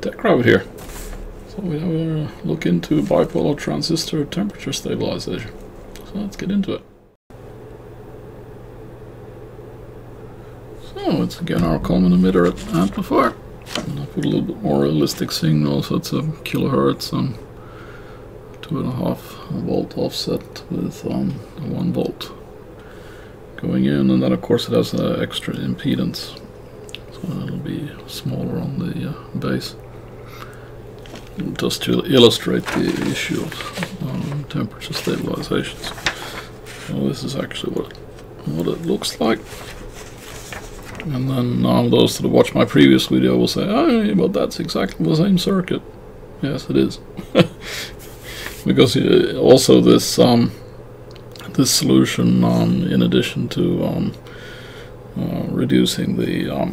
Tech Rabbit here. So we have a look into bipolar transistor temperature stabilization. So let's get into it. So it's again our common emitter amplifier. And I'll put a little bit more realistic signal, so it's a kilohertz and 2.5 volt offset with 1 volt going in, and then of course it has an extra impedance, so it'll be smaller on the base. Just to illustrate the issue of temperature stabilization. So this is actually what it looks like. And then those that have watched my previous video will say, "Oh, but that's exactly the same circuit." Yes, it is. Because also this this solution, in addition to reducing the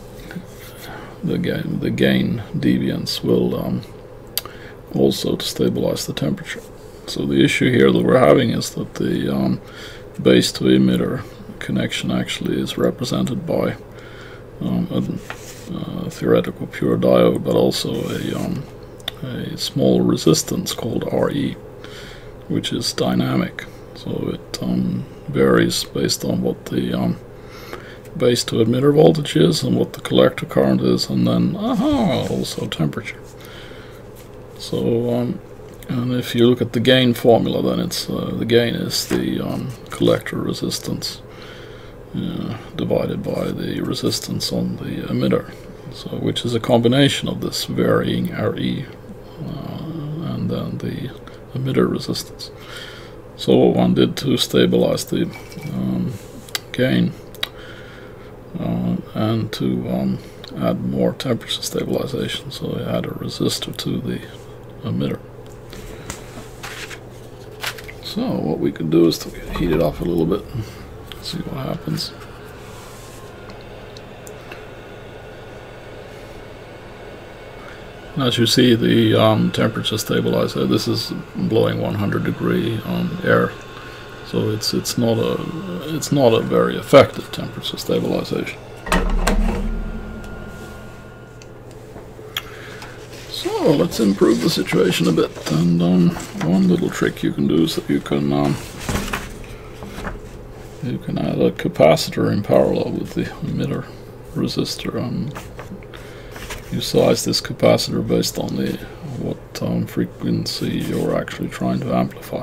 gain deviance, will also to stabilize the temperature. So the issue here that we're having is that the base to emitter connection actually is represented by a theoretical pure diode, but also a small resistance called RE, which is dynamic. So it varies based on what the base to emitter voltage is and what the collector current is, and then also temperature. So and if you look at the gain formula, then it's the gain is the collector resistance divided by the resistance on the emitter, so which is a combination of this varying RE and then the emitter resistance. So what one did to stabilize the gain and to add more temperature stabilization, so I add a resistor to the emitter. So what we can do is to heat it up a little bit and see what happens. And as you see, the temperature stabilizer, this is blowing 100-degree air, so it's not a very effective temperature stabilization. So let's improve the situation a bit, and one little trick you can do is that you can add a capacitor in parallel with the emitter resistor, and you size this capacitor based on what frequency you're actually trying to amplify.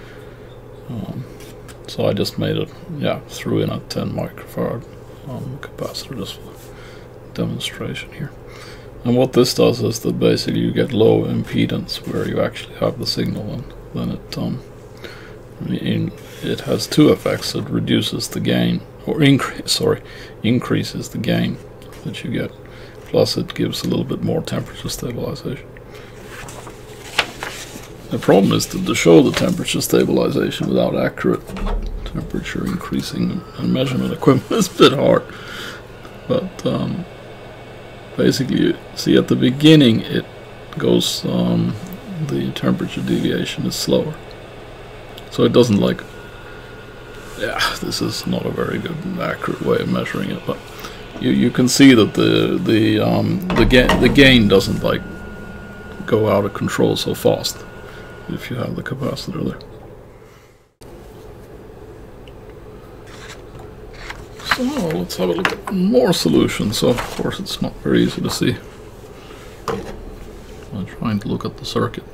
So I just made it, threw in a 10 microfarad capacitor just for demonstration here. And what this does is that basically you get low impedance where you actually have the signal, and then it has two effects. It reduces the gain, or increases the gain that you get, plus it gives a little bit more temperature stabilization. The problem is that to show the temperature stabilization without accurate temperature increasing and measurement equipment is a bit hard, but basically, you see at the beginning it goes, the temperature deviation is slower. So it doesn't this is not a very good accurate way of measuring it, but you can see that the gain doesn't go out of control so fast if you have the capacitor there. So let's have a look at more solutions. So of course it's not very easy to see. I'm trying to look at the circuit.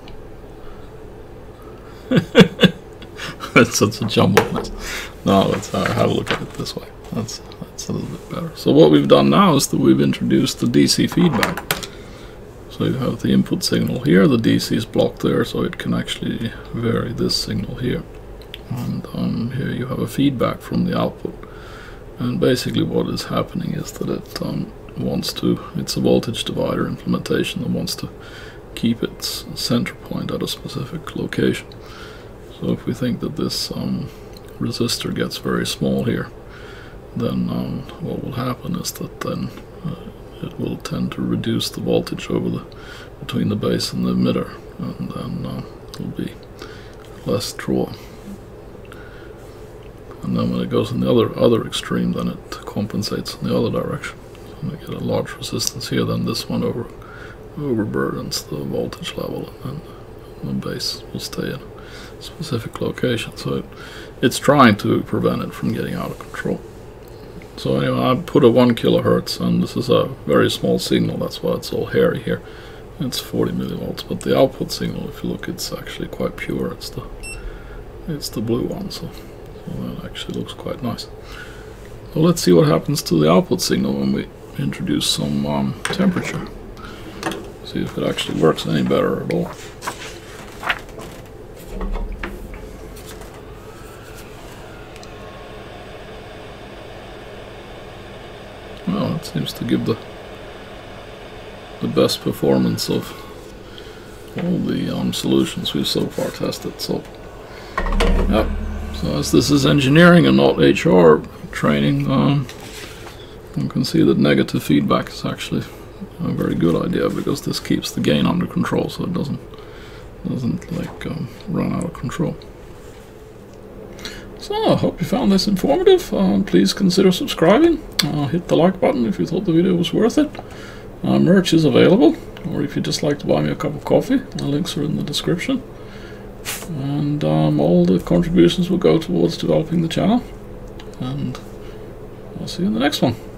It's such a jumbled mess. No, let's have a look at it this way. That's a little bit better. So what we've done now is that we've introduced the DC feedback. So you have the input signal here, the DC is blocked there, so it can actually vary this signal here. And here you have a feedback from the output. And basically what is happening is that it's a voltage divider implementation that wants to keep its center point at a specific location. So if we think that this resistor gets very small here, then what will happen is that then it will tend to reduce the voltage between the base and the emitter, and then it'll be less draw. And then when it goes in the other extreme, then it compensates in the other direction. So we get a large resistance here, then this one overburdens the voltage level, and then the base will stay in a specific location. So it's trying to prevent it from getting out of control. So anyway, I put a 1 kilohertz, and this is a very small signal, that's why it's all hairy here. It's 40 millivolts, but the output signal, if you look, it's actually quite pure. It's the blue one, so that actually looks quite nice. So let's see what happens to the output signal when we introduce some temperature. See if it actually works any better at all. Well, it seems to give the best performance of all the solutions we've so far tested. So, yep. So as this is engineering and not HR training, you can see that negative feedback is actually a very good idea, because this keeps the gain under control, so it doesn't like run out of control. So I hope you found this informative. Please consider subscribing. Hit the like button if you thought the video was worth it. Merch is available, or if you'd just like to buy me a cup of coffee, the links are in the description. And all the contributions will go towards developing the channel. And I'll see you in the next one.